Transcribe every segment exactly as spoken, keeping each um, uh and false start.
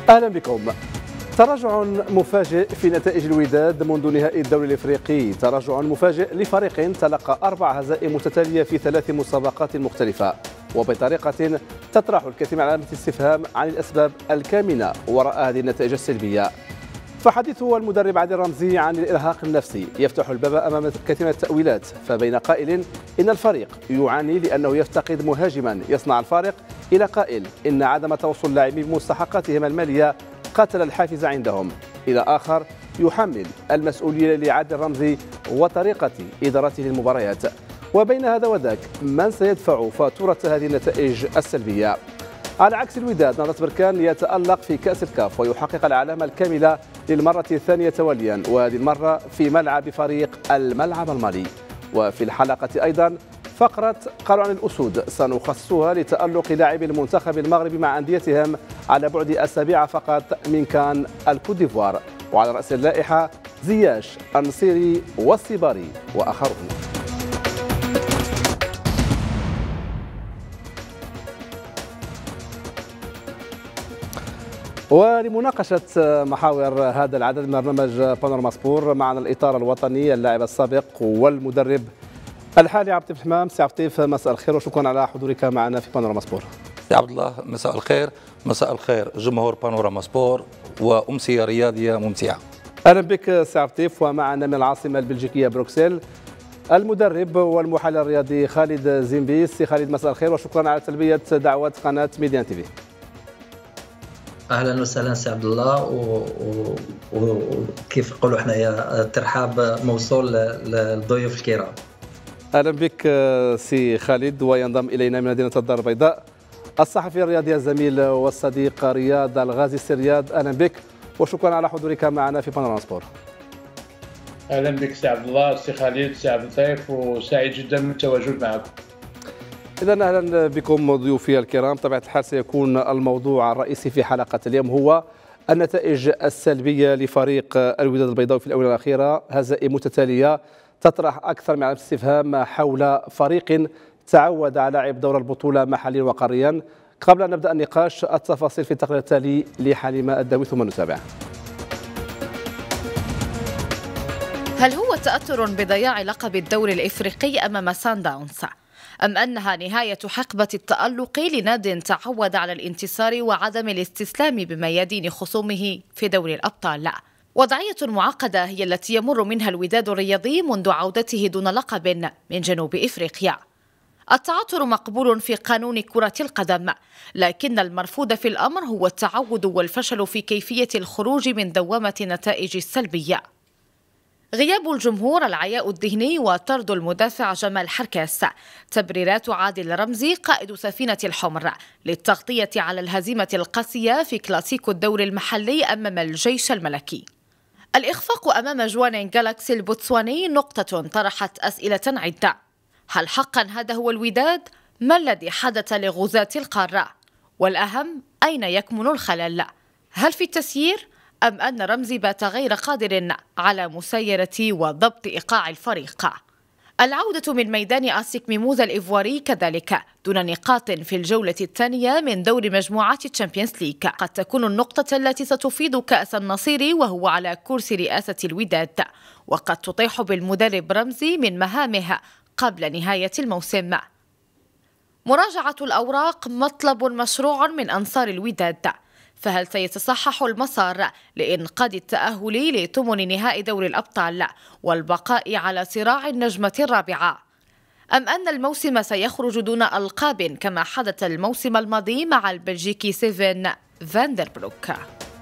أهلا بكم. تراجع مفاجئ في نتائج الوداد منذ نهائي الدوري الإفريقي، تراجع مفاجئ لفريق تلقى أربع هزائم متتالية في ثلاث مسابقات مختلفة، وبطريقة تطرح الكثير من علامات الاستفهام عن الأسباب الكامنة وراء هذه النتائج السلبية. فحديث المدرب عادل رمزي عن الإرهاق النفسي يفتح الباب أمام الكثير من التأويلات، فبين قائل إن الفريق يعاني لأنه يفتقد مهاجما يصنع الفارق، إلى قائل إن عدم توصل اللاعبين بمستحقاتهم المالية قتل الحافز عندهم، إلى آخر يحمل المسؤولية لعادل رمزي وطريقة إدارته للمباريات. وبين هذا وذاك من سيدفع فاتورة هذه النتائج السلبية؟ على عكس الوداد، نهضة بركان يتألق في كأس الكاف ويحقق العلامة الكاملة للمرة الثانية تواليا، وهذه المرة في ملعب فريق الملعب المالي. وفي الحلقة أيضا فقرة قالوا عن الأسود سنخصصها لتألق لاعبي المنتخب المغربي مع أنديتهم على بعد أسابيع فقط من كان الكوت ديفوار، وعلى رأس اللائحة زياش، النصيري والسيباري وآخرون. ولمناقشة محاور هذا العدد من برنامج بانوراما سبور معنا الإطار الوطني اللاعب السابق والمدرب الحالي عبد اللطيف حمام. سي عبد اللطيف، مساء الخير وشكرا على حضورك معنا في بانوراما سبور. سي عبد الله، مساء الخير. مساء الخير جمهور بانوراما سبور، وأمسية رياضية ممتعة. أهلا بك سي عبد اللطيف. ومعنا من العاصمة البلجيكية بروكسل المدرب والمحلل الرياضي خالد زيمبيس. سي خالد، مساء الخير وشكرا على تلبية دعوة قناة ميديان تي في. اهلا وسهلا سي عبد الله، وكيف نقولوا حنايا الترحاب موصول للضيوف الكرام. اهلا بك سي خالد. وينضم الينا من مدينه الدار البيضاء الصحفي الرياضي الزميل والصديق رياض الغازي. سي رياض، اهلا بك وشكرا على حضورك معنا في بانوراما سبور. اهلا بك سي عبد الله، سي خالد، سي عبد اللطيف، وسعيد جدا بالتواجد معكم. إذا أهلا بكم ضيوفي الكرام. طبيعة الحال سيكون الموضوع الرئيسي في حلقة اليوم هو النتائج السلبية لفريق الوداد البيضاوي في الآونة الأخيرة، هزائم متتالية تطرح أكثر من علامة استفهام حول فريق تعود على لعب دور البطولة محليا وقاريا. قبل أن نبدأ النقاش، التفاصيل في التقرير التالي لحليمة الداوي ثم نتابع. هل هو تأثر بضياع لقب الدوري الإفريقي أمام سان داونز، أم أنها نهاية حقبة التألق لناد تعود على الانتصار وعدم الاستسلام بميادين خصومه في دوري الأبطال؟ لا. وضعية معقدة هي التي يمر منها الوداد الرياضي منذ عودته دون لقب من جنوب إفريقيا. التعثر مقبول في قانون كرة القدم، لكن المرفوض في الأمر هو التعود والفشل في كيفية الخروج من دوامة النتائج السلبية. غياب الجمهور، العياء الذهني، وطرد المدافع جمال حركاس، تبريرات عادل رمزي قائد سفينة الحمر للتغطية على الهزيمة القاسية في كلاسيكو الدوري المحلي أمام الجيش الملكي. الإخفاق أمام جوانين جالاكسي البوتسواني نقطة طرحت أسئلة عدة. هل حقا هذا هو الوداد؟ ما الذي حدث لغزاة القارة؟ والأهم، أين يكمن الخلل؟ هل في التسيير؟ أم أن رمزي بات غير قادر على مسايرة وضبط إيقاع الفريق؟ العودة من ميدان أسيك ميموزا الإيفواري كذلك دون نقاط في الجولة الثانية من دور مجموعات الشامبيونز ليج قد تكون النقطة التي ستفيض كأس النصير وهو على كرسي رئاسة الوداد، وقد تطيح بالمدرب رمزي من مهامه قبل نهاية الموسم. مراجعة الأوراق مطلب مشروع من أنصار الوداد، فهل سيتصحح المسار لإنقاذ التأهل لثمن نهائي دوري الأبطال والبقاء على صراع النجمة الرابعة، أم أن الموسم سيخرج دون ألقاب كما حدث الموسم الماضي مع البلجيكي سيفن فاندربروك؟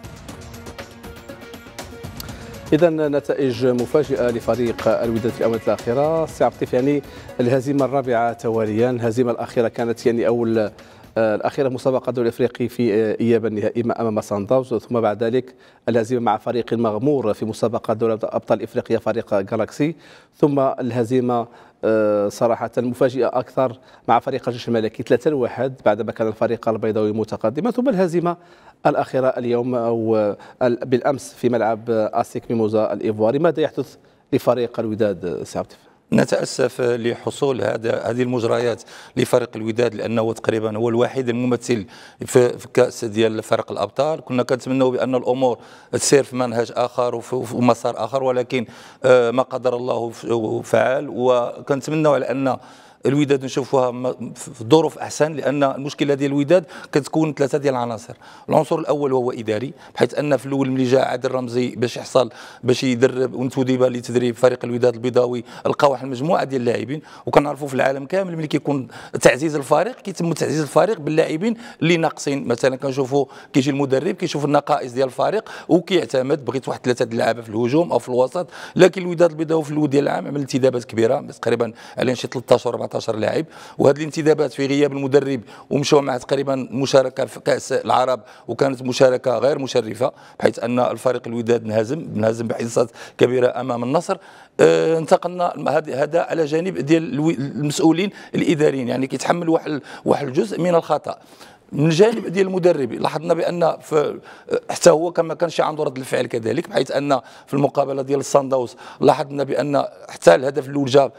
إذا نتائج مفاجئة لفريق الوداد في الآونة الأخيرة. سي عبد اللطيف، يعني الهزيمة الرابعة تواليا، الهزيمة الأخيرة كانت يعني أول الأخيرة مسابقة الدوري الأفريقي في إياب النهائي أمام سان داونز، ثم بعد ذلك الهزيمة مع فريق مغمور في مسابقة دوري أبطال إفريقيا فريق جالاكسي، ثم الهزيمة صراحة مفاجئة أكثر مع فريق الجيش الملكي ثلاثة لواحد بعدما كان الفريق البيضاوي متقدما، ثم الهزيمة الأخيرة اليوم أو بالأمس في ملعب أسيك ميموزا الإيفواري. ماذا يحدث لفريق الوداد سي عبد اللطيف؟ نتأسف لحصول هذا هذه المجريات لفريق الوداد، لأنه تقريبا هو الوحيد الممثل في, في كأس ديال فرق الأبطال. كنا كنتمنوا بأن الأمور تسير في منهج آخر وفي مسار آخر، ولكن ما قدر الله فعل، وكنتمنوا على أن الوداد نشوفوها في ظروف احسن، لان المشكله ديال الوداد كتكون ثلاثه ديال العناصر. العنصر الاول هو اداري، بحيث ان في الاول ملي جاء عادل رمزي باش يحصل باش يدرب وانتدب لتدريب فريق الوداد البيضاوي، لقى واحد المجموعه ديال اللاعبين، وكنعرفوا في العالم كامل ملي كيكون تعزيز الفريق كيتم تعزيز الفريق باللاعبين اللي ناقصين. مثلا كنشوفوا كيجي المدرب كيشوف النقائص ديال الفريق وكيعتمد بغيت واحد ثلاثه د اللعابه في الهجوم او في الوسط، لكن الوداد البيضاوي في الاول ديال العام عمل انتدابات كبيره تقريبا على شي ثلاثطاش أربعطاش لاعب، وهذه الانتدابات في غياب المدرب ومشوا مع تقريبا مشاركه في كاس العرب، وكانت مشاركه غير مشرفه، بحيث ان الفريق الوداد انهزم انهزم بحصص كبيره امام النصر. اه انتقلنا هذا على جانب ديال المسؤولين الاداريين، يعني كيتحمل واحد واحد الجزء من الخطا. من الجانب ديال المدرب لاحظنا بان في حتى هو كما كانش عنده رد الفعل كذلك، بحيث ان في المقابله ديال الصن داونز لاحظنا بان حتى الهدف الاول جا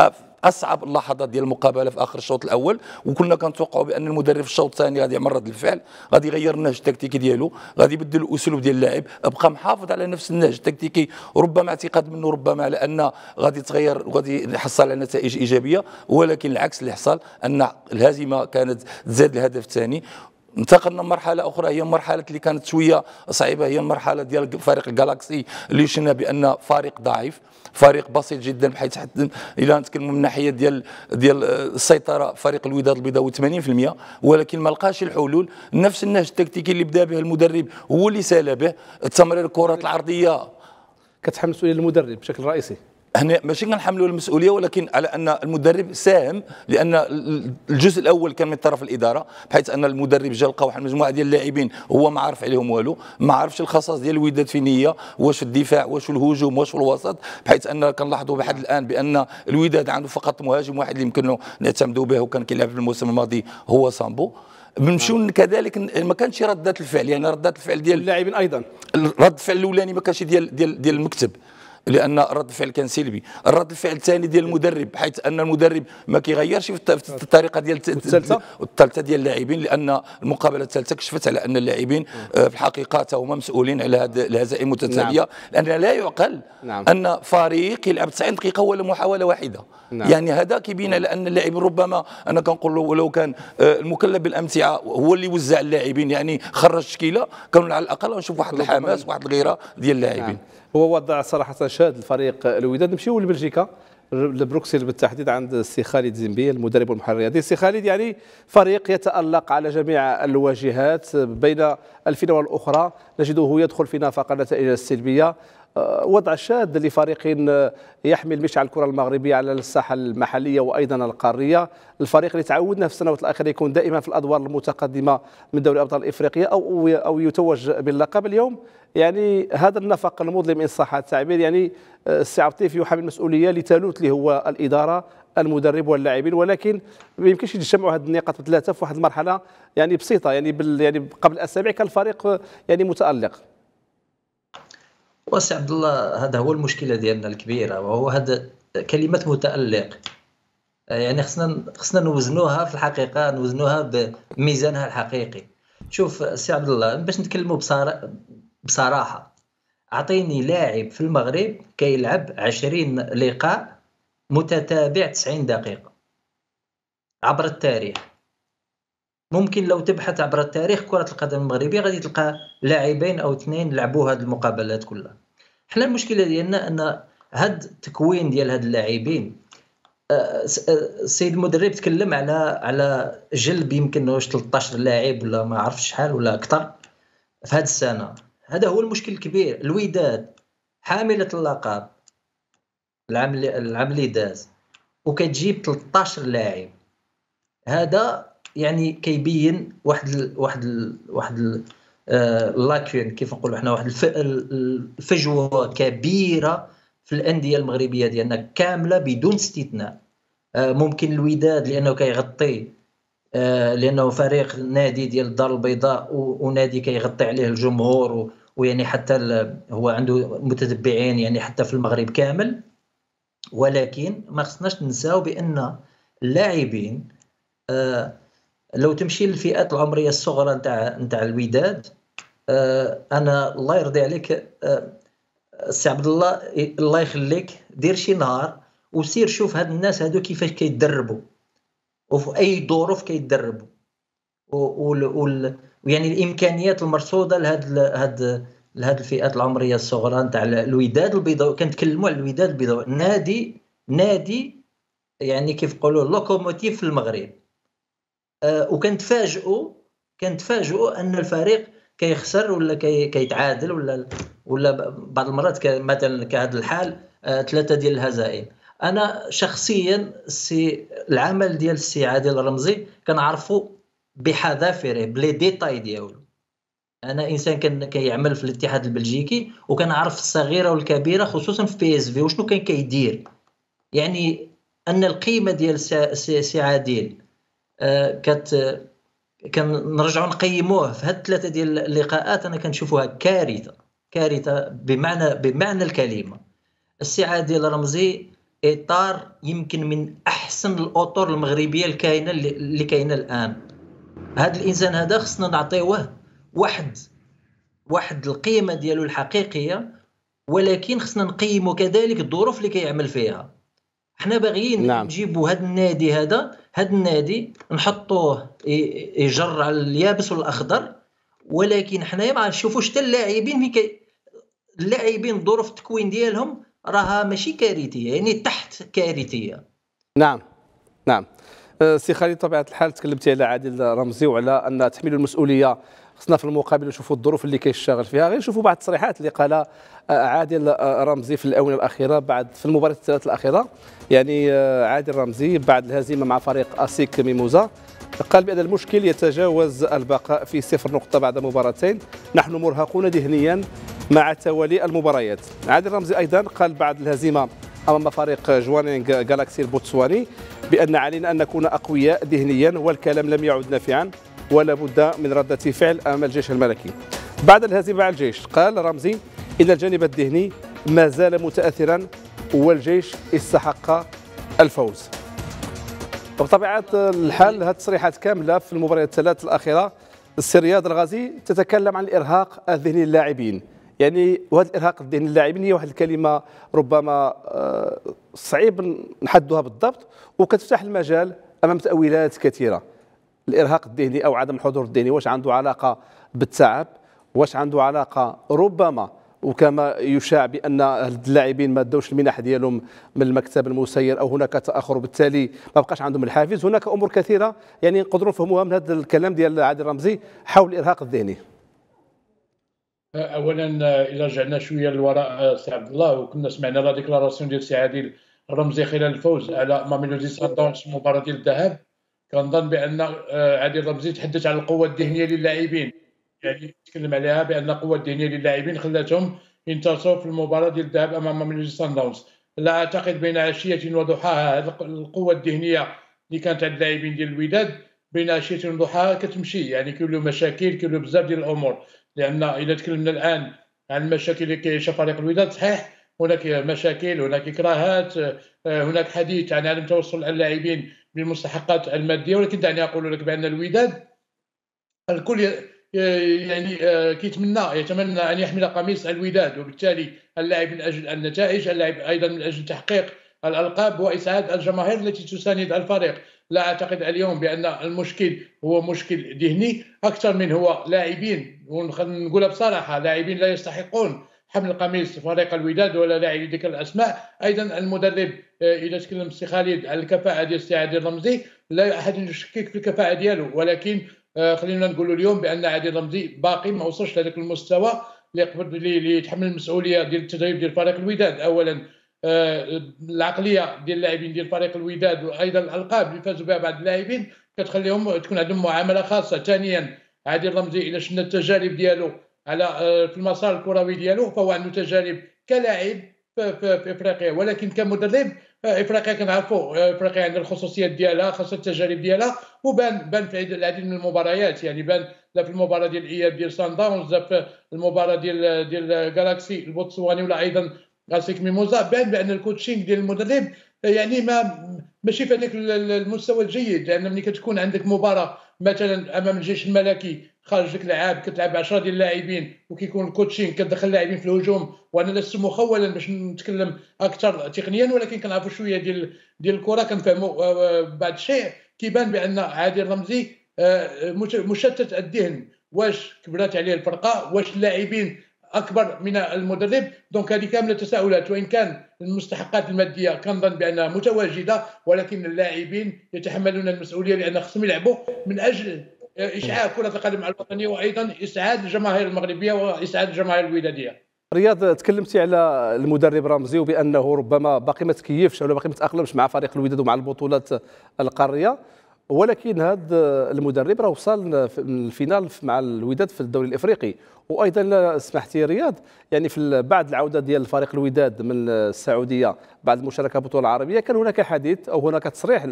اصعب اللحظات ديال المقابله في اخر الشوط الاول، وكنا كنتوقعوا بان المدرب في الشوط الثاني غادي يعمل رد الفعل، غادي يغير النهج التكتيكي ديالو، غادي يبدل الاسلوب ديال اللاعب، بقى محافظ على نفس النهج التكتيكي، ربما اعتقاد منه ربما على ان غادي يتغير وغادي يحصل على نتائج ايجابيه، ولكن العكس اللي حصل ان الهزيمه كانت تزاد الهدف الثاني. انتقلنا مرحله اخرى هي مرحله اللي كانت شويه صعيبه، هي المرحله ديال فريق الجالاكسي اللي شفنا بان فريق ضعيف، فريق بسيط جدا، بحيث حتى الى نتكلموا من ناحيه ديال ديال السيطره فريق الوداد البيضاوي ثمانين بالمئة، ولكن ما لقاش الحلول. نفس النهج التكتيكي اللي بدا به المدرب هو اللي سال به، التمرير الكرات العرضيه كتحمل مسؤوليه المدرب بشكل رئيسي. هنا ماشي كنحملوا المسؤوليه، ولكن على ان المدرب ساهم، لان الجزء الاول كان من طرف الاداره، بحيث ان المدرب جا لقى واحد المجموعه ديال اللاعبين هو ما عارف عليهم والو، ما عرفش الخصائص ديال الوداد في نيه، واش في الدفاع واش في الهجوم واش في الوسط، بحيث ان كنلاحظوا بحد الان بان الوداد عنده فقط مهاجم واحد اللي يمكنوا نعتمدوا به، وكان كيلعب في الموسم الماضي هو سامبو. بنمشيو كذلك ما كانش ردات الفعل، يعني ردات الفعل ديال اللاعبين ايضا، رد الفعل الاولاني ما كانش ديال ديال ديال المكتب، لان رد الفعل كان سلبي. الرد الفعل الثاني ديال المدرب، بحيث ان المدرب ما كيغيرش في الطريقه ديال الثالثه الثالثه ديال اللاعبين، لان المقابله الثالثه كشفت على ان اللاعبين في الحقيقه هما مسؤولين على هذه الهزائم المتتاليه. نعم. لان لا يعقل نعم. ان فريق يلعب تسعين دقيقه ولا محاوله واحده. نعم. يعني هذا كيبين على ان اللاعبين ربما انا كنقول لو كان المكلف بالامتعه هو اللي وزع اللاعبين، يعني خرج تشكيله، كانوا على الاقل نشوف واحد الحماس واحد الغيره ديال اللاعبين. نعم. هو وضع صراحه شاد الفريق الوداد. نمشيو لبلجيكا لبروكسل بالتحديد عند السي خالد زنبي المدرب والمحرر الرياضي. السي خالد، يعني فريق يتألق على جميع الواجهات، بين الفينة والأخرى نجده يدخل في نفق النتائج السلبية، وضع شاد لفريق يحمل مشعل الكرة المغربية على الساحة المحلية وأيضا القارية، الفريق اللي تعودنا في السنوات الأخيرة يكون دائما في الأدوار المتقدمة من دوري أبطال إفريقيا أو أو يتوج باللقب. اليوم يعني هذا النفق المظلم إن صح التعبير، يعني السي عطيف يحمل مسؤولية لتالوت اللي هو الإدارة المدرب واللاعبين، ولكن ما يمكنش يجمعوا هذه النقاط بثلاثة في واحد المرحلة يعني بسيطة، يعني بال يعني قبل أسابيع كان الفريق يعني متألق. وسي عبد الله، هذا هو المشكله ديالنا الكبيره، وهو هذا كلمه متالق. يعني خصنا خصنا نوزنوها في الحقيقه، نوزنوها بميزانها الحقيقي. شوف سي عبد الله، باش نتكلموا بصراحه، اعطيني لاعب في المغرب كيلعب عشرين لقاء متتابع تسعين دقيقه عبر التاريخ. ممكن لو تبحث عبر التاريخ كرة القدم المغربية غادي تلقى لاعبين أو اثنين لعبوا هذه المقابلات كلها. حنا المشكلة ديالنا أن هاد التكوين ديال هاد اللاعبين، السيد المدرب تكلم على على جلب يمكن واش ثلاثطاش لاعب ولا ما عرفش شحال ولا أكثر في هاد السنة. هذا هو المشكل الكبير. الوداد حاملة اللقب العام العام اللي داز وكتجيب ثلاثطاش لاعب، هذا يعني كيبين واحد ال واحد ال واحد اللاكون، كيف نقولوا حنا، واحد الفجوه كبيره في الانديه المغربيه ديالنا كامله بدون استثناء. ممكن الوداد لانه كيغطي، لانه فريق نادي ديال الدار البيضاء ونادي كيغطي عليه الجمهور، ويعني حتى هو عنده متتبعين يعني حتى في المغرب كامل، ولكن ما خصناش ننساو بان اللاعبين آه لو تمشي للفئات العمريه الصغرى نتاع نتاع الوداد، آه انا الله يرضي عليك آه سي عبد الله، الله يخليك دير شي نهار وسير شوف هاد الناس هادو كيفاش كيتدربوا وفي اي ظروف كيتدربوا، ويعني الامكانيات المرصوده لهاد هاد لهاد الفئات العمريه الصغرى نتاع الوداد البيضاوي. كنتكلموا على الوداد البيضاوي، نادي نادي يعني كيف يقولوا لوكوموتيف في المغرب. أه وكنتفاجئوا كنتفاجئوا ان الفريق كيخسر ولا كي كيتعادل ولا ولا بعض المرات مثلا كهذا الحال أه ثلاثه ديال الهزائم. انا شخصيا السي العمل ديال السي عادل الرمزي كنعرفو بحذافيره بلي ديتاي ديالو. انا انسان كان كيعمل في الاتحاد البلجيكي وكنعرف الصغيره والكبيره خصوصا في بي اس في وشنو كان كيدير. يعني ان القيمه ديال سي عادل آه كت كنرجعوا نقيموه في هاد الثلاثه ديال اللقاءات، انا كنشوفوها كارثه كارثه بمعنى بمعنى الكلمه. السي عادل الرمزي اطار يمكن من احسن الاطر المغربيه الكاينه اللي كاينه الان. هذا الانسان هذا خصنا نعطيوه واحد واحد القيمه ديالو الحقيقيه، ولكن خصنا نقيموا كذلك الظروف اللي كيعمل فيها. حنا باغيين نعم. نجيبوا هذا النادي هذا هذا النادي نحطوه يجر على اليابس والاخضر، ولكن حنايا ما نشوفوش حتى اللاعبين كي اللاعبين ظروف التكوين ديالهم راها ماشي كارثيه، يعني تحت كارثيه. نعم نعم سي خالد، طبيعه الحال تكلمتي على عادل رمزي وعلى ان تحميل المسؤوليه خصنا في المقابل نشوفوا الظروف اللي كيشتغل فيها. غير نشوفوا بعض التصريحات اللي قالها عادل رمزي في الاونه الاخيره بعد في المباراه الثلاث الاخيره. يعني عادل رمزي بعد الهزيمه مع فريق اسيك ميموزا قال بان المشكل يتجاوز البقاء في صفر نقطه بعد مباراتين، نحن مرهقون ذهنيا مع توالي المباريات. عادل رمزي ايضا قال بعد الهزيمه امام فريق جوانينغ جالاكسي البوتسواني بان علينا ان نكون اقوياء ذهنيا والكلام لم يعد نافعا ولا بد من ردة فعل امام الجيش الملكي. بعد الهزيمه على الجيش قال رمزي ان الجانب الذهني ما زال متاثرا والجيش استحق الفوز. وبطبيعه الحال هذه التصريحات كامله في المباريات الثلاث الاخيره السي رياض الغازي تتكلم عن الارهاق الذهني للاعبين. يعني وهذا الارهاق الذهني للاعبين هي واحد الكلمه ربما صعيب نحددها بالضبط وكتفتح المجال امام تاويلات كثيره. الارهاق الذهني او عدم الحضور الذهني واش عنده علاقه بالتعب، واش عنده علاقه ربما وكما يشاع بان اللاعبين ما داوش المنح ديالهم من المكتب المسير او هناك تاخر وبالتالي ما بقاش عندهم الحافز. هناك امور كثيره يعني نقدروا نفهموها من هذا الكلام ديال عادل رمزي حول الارهاق الذهني. اولا الى رجعنا شويه للوراء سي عبد الله وكنا سمعنا لا ديكلاراسيون ديال سي عادل رمزي خلال الفوز على ماميلودي سانداونز في مباراه ديال الذهاب، كنظن بان عادل رمزي تحدث عن القوه الذهنيه للاعبين، يعني تكلم عليها بان القوه الذهنيه للاعبين خلاتهم ينتصروا في المباراه ديال الذهاب امام ماميلودي سانداونز. لا اعتقد بين عشيه وضحاها هذه القوه الذهنيه اللي كانت عند اللاعبين ديال الوداد بين عشيه وضحاها كتمشي، يعني كاين له مشاكل كاين له بزاف ديال الامور. لان اذا تكلمنا الان عن المشاكل اللي كيعيشها فريق الوداد صحيح هناك مشاكل، هناك اكراهات، هناك حديث عن عدم توصل اللاعبين بالمستحقات الماديه، ولكن دعني اقول لك بان الوداد الكل يعني كيتمنى يتمنى ان يحمل قميص الوداد، وبالتالي اللاعب من اجل النتائج، اللاعب ايضا من اجل تحقيق الالقاب واسعاد الجماهير التي تساند الفريق. لا اعتقد اليوم بان المشكل هو مشكل ذهني اكثر من هو لاعبين، ونقولها بصراحه لاعبين لا يستحقون حمل قميص فريق الوداد ولا لاعبي ذيك الاسماء. ايضا المدرب اذا تكلم السي خالد على الكفاءه ديال السي عادل رمزي لا احد يشكك في الكفاءه ديالو، ولكن خلينا نقولوا اليوم بان عادل رمزي باقي ما وصلش لهذاك المستوى اللي يقدر اللي يتحمل المسؤوليه ديال التدريب ديال فريق الوداد. اولا العقليه ديال اللاعبين ديال فريق الوداد وايضا الالقاب اللي فازوا بها بعض اللاعبين كتخليهم تكون عندهم معامله خاصه. ثانيا عادل رمزي الى شفنا التجارب ديالو على في المسار الكروي ديالو فهو عنده تجارب كلاعب في, في, في افريقيا، ولكن كمدرب افريقيا كنعرفوا افريقيا عندها الخصوصيات ديالها خاصه التجارب ديالها، وبان بان في العديد من المباريات، يعني بان لا في المباراه ديال الاياب ديال سان داونز، لا في المباراه ديال ديال جالاكسي البوتسواني، ولا ايضا غاسيك ميموزا بان بان الكوتشينغ ديال المدرب يعني ما ماشي في هذاك المستوى الجيد، لان ملي كتكون عندك مباراه مثلا امام الجيش الملكي خارج لك لعاب كتلعب عشرة ديال اللاعبين وكيكون الكوتشينغ كتدخل اللاعبين في الهجوم، وانا لست مخولا باش نتكلم اكثر تقنيا ولكن كنعرفوا شويه ديال ديال الكره كنفهموا بعض الشيء، كيبان بان عادل رمزي مشتت الذهن، واش كبرات عليه الفرقه، واش اللاعبين اكبر من المدرب. دونك هذه كامله تساؤلات، وان كان المستحقات الماديه كنظن بانها متواجده ولكن اللاعبين يتحملون المسؤوليه لان خصهم يلعبوا من اجل اشعاع كره القدم الوطنيه وايضا اسعاد الجماهير المغربيه واسعاد الجماهير الوداديه. رياض، تكلمتي على المدرب رمزي وبانه ربما باقي ما تكيفش ولا باقي ما تاقلمش مع فريق الوداد ومع البطولات القاريه، ولكن هذا المدرب راه وصل الفينال مع الوداد في الدوري الافريقي، وايضا سمحتي رياض يعني في بعد العوده ديال فريق الوداد من السعوديه بعد المشاركه في البطوله العربيه كان هناك حديث او هناك تصريح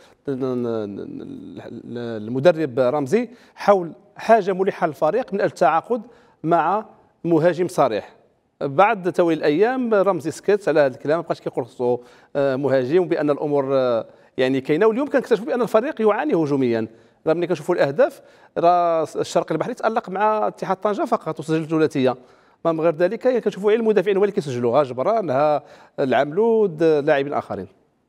المدرب رمزي حول حاجه ملحه للفريق من التعاقد مع مهاجم صريح. بعد توالي الايام رمزي سكت على هذا الكلام، ما بقاش كيقول خصو مهاجم وبان الامور يعني كاينه، واليوم كنكتشفوا بان الفريق يعاني هجوميا. راه ملي كنشوفوا الاهداف راه الشرق البحري تالق مع اتحاد طنجه فقط وسجل ثلاثيه، من غير ذلك كنشوفوا غير المدافعين هو اللي كيسجلوا، ها جبران ها العملود لاعبين اخرين.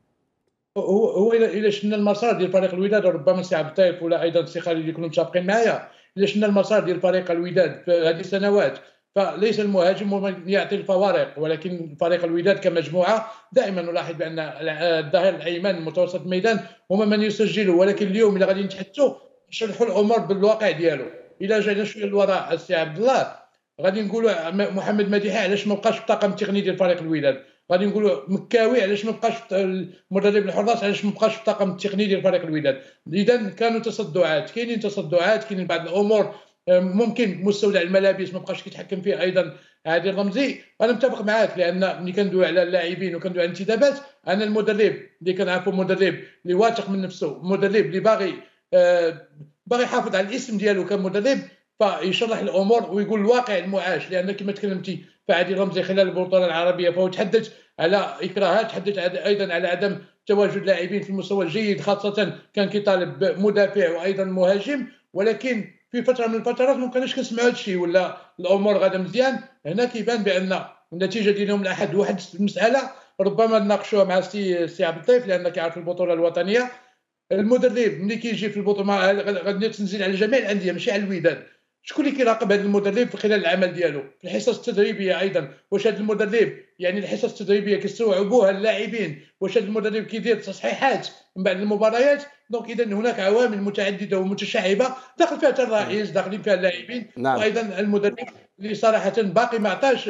هو هو الا شفنا المسار ديال فريق الوداد ربما سي عبد اللطيف ولا ايضا السي خالد يكونوا متفقين معايا، الا شفنا المسار ديال فريق الوداد في هذه السنوات فليس المهاجم هو من يعطي الفوارق، ولكن فريق الوداد كمجموعه دائما نلاحظ بان الظهير الايمن متوسط الميدان هما من يسجلوا، ولكن اليوم الا غادي نتحدثوا نشرحوا الامور بالواقع ديالو. الا جينا شويه للوراء السي عبد الله غادي نقولوا محمد مديحي علاش ما بقاش في الطاقم التقني ديال فريق الوداد، غادي نقولوا مكاوي علاش ما بقاش المدرب الحراس علاش ما بقاش في الطاقم التقني ديال فريق الوداد. اذا كانوا تصدعات، كاينين تصدعات، كاينين بعض الامور ممكن مستودع الملابس ما بقاش كيتحكم فيه ايضا عادل رمزي. انا متفق معاك لان ملي كندوي على اللاعبين وكندوي على الانتدابات، انا المدرب اللي كنعرفو مدرب اللي واثق من نفسه، مدرب اللي باغي آه باغي يحافظ على الاسم ديالو كمدرب، فيشرح الامور ويقول الواقع المعاش. لان كما تكلمتي فعادل رمزي خلال البطوله العربيه فهو تحدث على اكراهات، تحدث ايضا على عدم تواجد لاعبين في المستوى الجيد، خاصه كان كيطالب بمدافع وايضا مهاجم، ولكن في فتره من الفترات ما كناش كنسمعوا هذا الشيء ولا الامور غاده مزيان. هنا كيبان بان النتيجه ديال يوم الاحد واحد المساله ربما نناقشوها مع السي سي عبد اللطيف لان كيعرف البطوله الوطنيه. المدرب ملي كيجي في البطوله غادي تنزل على جميع الانديه ماشي على الوداد، شكون اللي كيراقب هذا المدرب في خلال العمل ديالو في الحصص التدريبيه ايضا؟ واش هذا المدرب يعني الحصص التدريبيه كيستوعبوها اللاعبين؟ واش هذا المدرب كيدير تصحيحات من بعد المباريات؟ دونك اذا هناك عوامل متعدده ومتشعبه داخل فيها حتى الرئيس، داخلين فيها اللاعبين، نعم. وايضا المدرب اللي صراحه باقي ما عطاش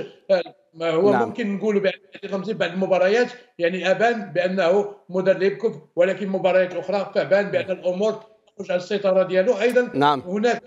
هو نعم. ممكن نقولوا بان رمزي بعد المباريات يعني ابان بانه مدرب كفء، ولكن مباريات اخرى فبان بان الامور تخرج على السيطره ديالو. ايضا نعم. هناك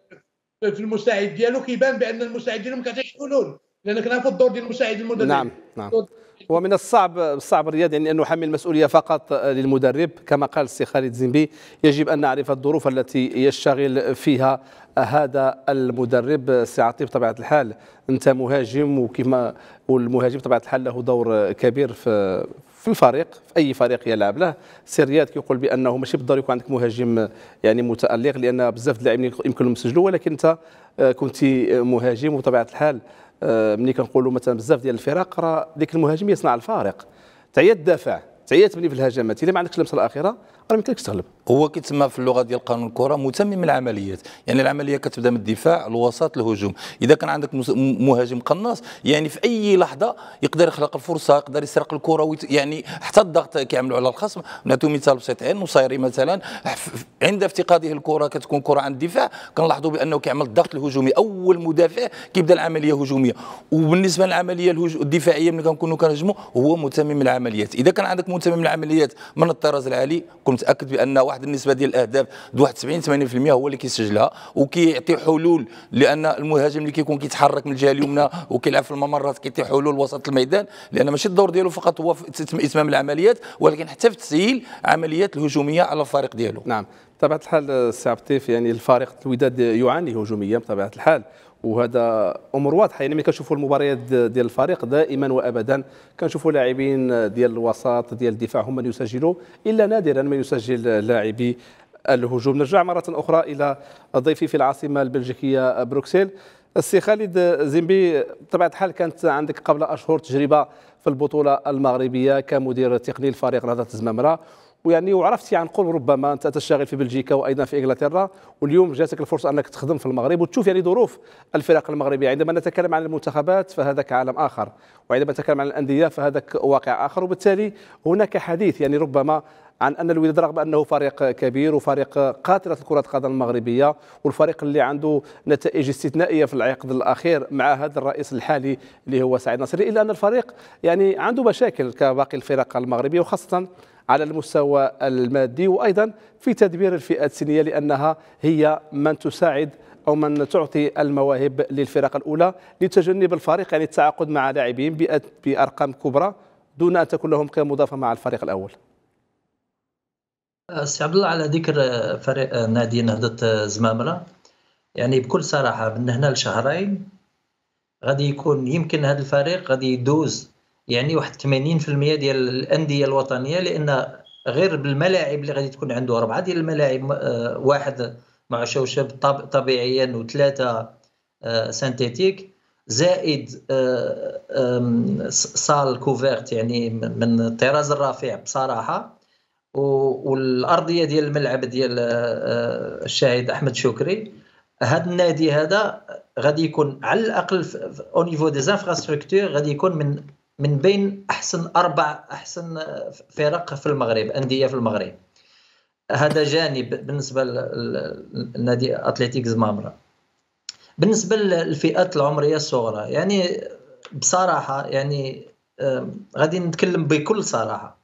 في المساعد ديالو كيبان بان المساعد ديالو ما كيعطيش حلول، لان كنعرفوا الدور ديال المساعد المدرب. نعم نعم. ومن الصعب الصعب رياض يعني انه حمل المسؤوليه فقط للمدرب، كما قال السي خالد زنبي يجب ان نعرف الظروف التي يشتغل فيها هذا المدرب. سي عطيف بطبيعه الحال انت مهاجم، وكما والمهاجم بطبيعه الحال له دور كبير في في الفريق، في اي فريق يلعب له. سي رياض كيقول بانه ماشي بالضروري يكون عندك مهاجم يعني متالق، لان بزاف د اللاعبين يمكن لهم يسجلوا، ولكن انت كنت مهاجم وبطبيعه الحال ملي كنقولوا مثلا بزاف ديال الفرق راه ديك المهاجم يصنع الفارق. تعيا تدافع، تعيا تبني في الهجمات، الا ما عندكش اللمسه الاخيره راه ما يمكنلكش تغلب. هو كيتسمى في اللغه ديال قانون الكره متمم العمليات، يعني العمليه كتبدا من الدفاع الوسط الهجوم. اذا كان عندك مهاجم قناص يعني في اي لحظه يقدر يخلق الفرصه، يقدر يسرق الكره ويت... يعني حتى الضغط كيعملوا على الخصم. نعطيو مثال بسيط، النصيري مثلا عند افتقاده الكره كتكون كره عند الدفاع كنلاحظوا بانه كيعمل الضغط الهجومي، اول مدافع كيبدا العمليه هجوميه. وبالنسبه للعمليه الدفاعيه ملي كنكونوا كنهجموا هو متمم العمليات. اذا كان عندك متمم العمليات من الطراز العالي كنت متاكد بان واحد النسبه ديال الاهداف واحد سبعين ثمانين بالمئة هو اللي كيسجلها وكيعطي حلول، لان المهاجم اللي كيكون كيتحرك من الجهه اليمنى وكيلعب في الممرات كيعطي حلول وسط الميدان، لان ماشي الدور ديالو فقط هو في اتمام العمليات ولكن حتى في تسهيل عمليات الهجوميه على الفريق ديالو. نعم. بطبيعه الحال سي عبد اللطيف، يعني الفريق الوداد يعاني هجوميا بطبيعه الحال، وهذا امور واضحه. يعني ملي كنشوفوا المباريات ديال الفريق دائما وابدا كنشوفوا لاعبين ديال الوسط ديال الدفاع هم من يسجلوا، الا نادرا ما يسجل لاعبي الهجوم. نرجع مره اخرى الى ضيفي في العاصمه البلجيكيه بروكسل، السي خالد زيمبي. بطبيعه الحال كانت عندك قبل اشهر تجربه في البطوله المغربيه كمدير تقني لفريق نهضه الزمامره، ويعني وعرفتي عن قرب ربما انت تشتغل في بلجيكا وايضا في انجلترا، واليوم جاتك الفرصه انك تخدم في المغرب وتشوف يعني ظروف الفرق المغربيه. عندما نتكلم عن المنتخبات فهذاك عالم اخر، وعندما نتكلم عن الانديه فهذاك واقع اخر، وبالتالي هناك حديث يعني ربما عن ان الوداد رغم انه فريق كبير وفريق قاطره كره القدم المغربيه والفريق اللي عنده نتائج استثنائيه في العقد الاخير مع هذا الرئيس الحالي اللي هو سعيد نصيري، الا ان الفريق يعني عنده مشاكل كباقي الفرق المغربيه، وخاصه على المستوى المادي وايضا في تدبير الفئات السنيه، لانها هي من تساعد او من تعطي المواهب للفرق الاولى لتجنب الفريق يعني التعاقد مع لاعبين بارقام كبرى دون ان تكون لهم قيمه مضافه مع الفريق الاول. سي عبد الله، على ذكر فريق نادي نهضة زمامرة، يعني بكل صراحة من هنا لشهرين غادي يكون يمكن هذا الفريق غادي يدوز يعني واحد ثمانين بالمئة ديال الأندية الوطنية، لأن غير بالملاعب اللي غادي تكون عنده أربعة ديال الملاعب، واحد مع شوشب طبيعيا وثلاثة سانتيتيك، زائد صال كوفيرت يعني من الطراز الرفيع بصراحة، والارضيه ديال الملعب ديال الشاهد احمد شكري. هذا النادي هذا غادي يكون على الاقل او نيفو دي انفراستركتور غادي يكون من من بين احسن اربع احسن فرق في المغرب، انديه في المغرب. هذا جانب بالنسبه للنادي اتلتيك زمامره. بالنسبه للفئات العمريه الصغرى، يعني بصراحه يعني غادي نتكلم بكل صراحه،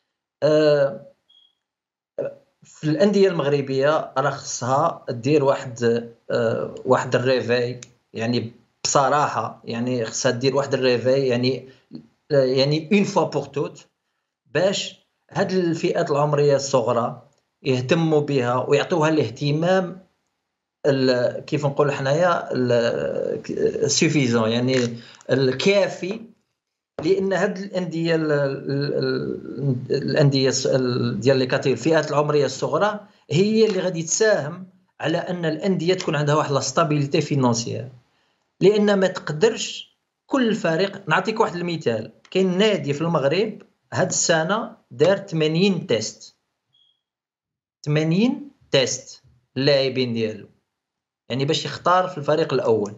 في الانديه المغربيه راه خصها دير واحد آه واحد الريفاي، يعني بصراحه يعني خصها دير واحد الريفاي يعني آه يعني اون فوا بور توت، باش هاد الفئات العمريه الصغرى يهتموا بها ويعطوها الاهتمام كيف نقول حنايا السوفيزون يعني الكافي، لان هاد الانديه الانديه ديال لي كاتيجوري الفئات العمريه الصغرى هي اللي غادي تساهم على ان الانديه تكون عندها واحد لا ستابيليتي فينانسيير، لان ما تقدرش كل فريق. نعطيك واحد المثال، كاين نادي في المغرب هاد السنه دار ثمانين تيست ثمانين تيست اللاعبين ديالو، يعني باش يختار في الفريق الاول.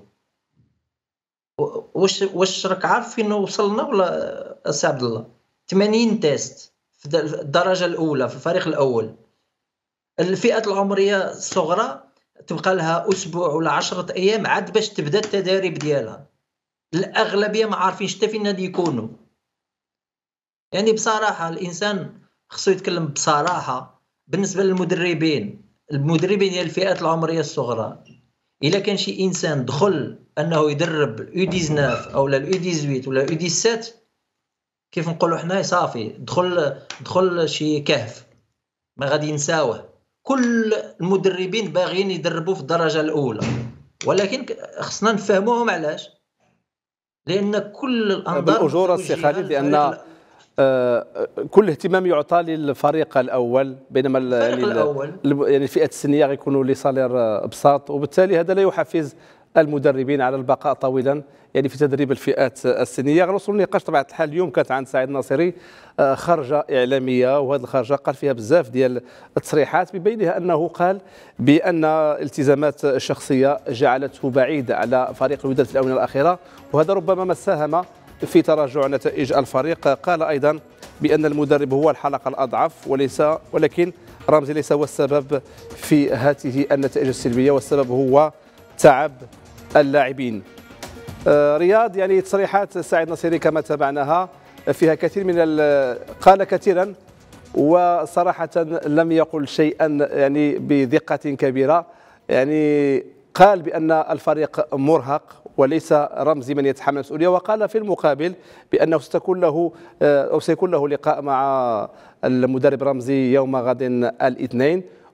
واش واش راك عارف فين وصلنا ولا سي عبد الله؟ ثمانين تيست في الدرجه الاولى في الفريق الاول. الفئات العمريه الصغرى تبقى لها اسبوع ولا عشرة ايام عاد باش تبدا التدريب ديالها، الاغلبيه ما عارفينش حتى فين غادي يكونوا. يعني بصراحه الانسان خصو يتكلم بصراحه. بالنسبه للمدربين المدربين ديال الفئات العمريه الصغرى، الا كان شي انسان دخل انه يدرب يو تسعطاش او لا يو ثمانية ولا يو سبعة عشر، كيف نقولوا حنا صافي دخل دخل شي كهف ما غادي ينساوه. كل المدربين باغيين يدربوا في الدرجه الاولى، ولكن خصنا نفهموهم علاش، لان كل الانظار بالاجوره السي خالد، لان آه كل اهتمام يعطى للفريق الاول، بينما الفريق يعني الأول. يعني الفئات السنيه غيكونوا لي صالير بساط، وبالتالي هذا لا يحفز المدربين على البقاء طويلا يعني في تدريب الفئات السنيه. غنوصلوا للنقاش طبعا الحال. اليوم كانت عند سعيد الناصري خرجه اعلاميه، وهذه الخرجه قال فيها بزاف ديال التصريحات، ببينها انه قال بان الالتزامات الشخصيه جعلته بعيد على فريق الوداد في الاونه الاخيره، وهذا ربما ما ساهم في تراجع نتائج الفريق. قال ايضا بان المدرب هو الحلقه الاضعف وليس ولكن رمزي ليس هو السبب في هذه النتائج السلبيه، والسبب هو تعب اللاعبين. آه رياض، يعني تصريحات سعيد نصيري كما تابعناها فيها كثير من قال كثيرا وصراحه لم يقل شيئا يعني بدقه كبيره. يعني قال بان الفريق مرهق وليس رمزي من يتحمل المسؤوليه، وقال في المقابل بانه ستكون له او سيكون له لقاء مع المدرب رمزي يوم غد الاثنين،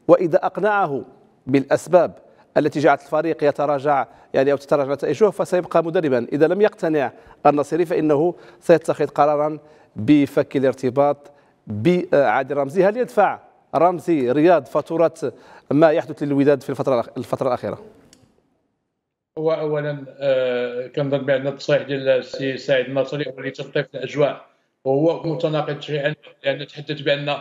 وإذا أقنعه بالأسباب التي جعلت الفريق يتراجع يعني أو تتراجع نتائجه فسيبقى مدربا. إذا لم يقتنع النصيري فإنه سيتخذ قرارا بفك الارتباط بعادل رمزي. هل يدفع رمزي رياض فاتورة ما يحدث للوداد في الفترة الفترة الأخيرة؟ هو اولا آه كنظن بان التصريح ديال السي سعيد الناصري هو اللي تلطيف الاجواء، وهو متناقض شيئا، لان تحدث بان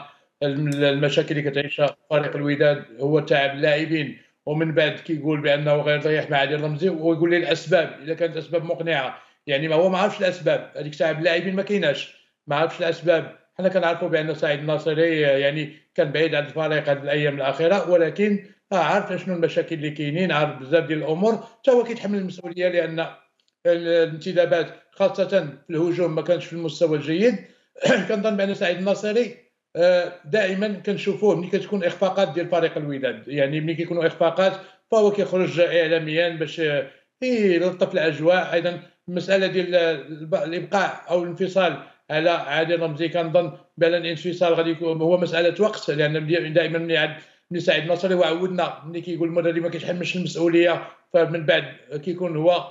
المشاكل اللي كتعيشها فريق الوداد هو تعب اللاعبين، ومن بعد كيقول بانه غيريح مع عادل رمزي ويقول لي الاسباب اذا كانت اسباب مقنعه. يعني ما هو ما عرفش الاسباب، هذيك تعب اللاعبين ما كايناش، ما عرفش الاسباب. حنا كنعرفوا بان سعيد الناصري يعني كان بعيد عن الفريق هذه الايام الاخيره، ولكن عارف شنو المشاكل اللي كاينين، عارف بزاف ديال الامور، حتى هو كيتحمل المسؤوليه، لان الانتدابات خاصه في الهجوم ما كانش في المستوى الجيد. كنظن بان سعيد الناصري دائما كنشوفوه ملي كتكون اخفاقات ديال فريق الوداد، يعني ملي كيكونوا اخفاقات فهو كيخرج اعلاميا باش يلطف الاجواء. ايضا المساله ديال الابقاء او الانفصال على عادل رمزي، كنظن بان الانفصال غادي يكون هو مساله وقت، لان دائما ملي ملي سعيد الناصري وعودنا ملي كيقول المدرب ما كيتحملش المسؤوليه فمن بعد كيكون هو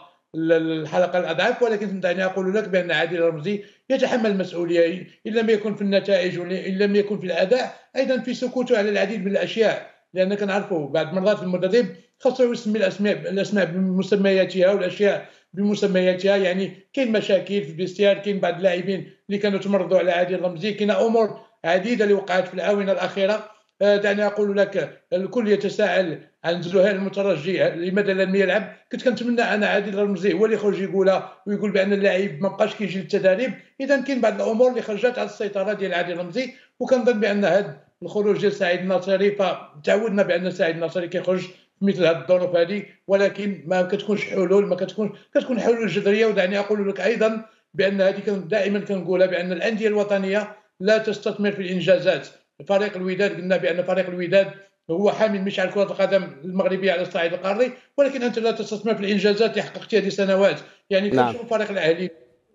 الحلقه الاضعف. ولكن دعني اقول لك بان عادل رمزي يتحمل المسؤوليه، ان لم يكن في النتائج وان لم يكن في الاداء، ايضا في سكوته على العديد من الاشياء، لان كنعرفوا بعض المرات المدرب خاصه يسمي الاسماء الاسماء بمسمياتها والاشياء بمسمياتها. يعني كاين مشاكل في الفيستيار، كاين بعض اللاعبين اللي كانوا تمرضوا على عادل رمزي، كاين امور عديده اللي وقعت في الاونه الاخيره. دعني اقول لك الكل يتساءل عن زهير المترجي لماذا لم يلعب. كنت كنتمنى ان عادل رمزي هو اللي يخرج يقولها ويقول بان اللاعب ما بقاش كيجي للتدريب. اذا كاين بعض الامور اللي خرجت على السيطره ديال عادل رمزي، وكنظن بان هذا الخروج ديال سعيد الناصري فتعودنا بان سعيد الناصري كيخرج في مثل هذه الظروف هذه، ولكن ما كتكونش حلول، ما كتكون كتكون حلول جذريه. ودعني اقول لك ايضا بان هذه دائما كنقولها بان الانديه الوطنيه لا تستثمر في الانجازات. فريق الوداد قلنا بان فريق الوداد هو حامل مشعل كره القدم المغربيه على الصعيد القاري، ولكن انت لا تستثمر في الانجازات اللي حققتها هذه سنوات. يعني نعم. كنشوف فريق الاهلي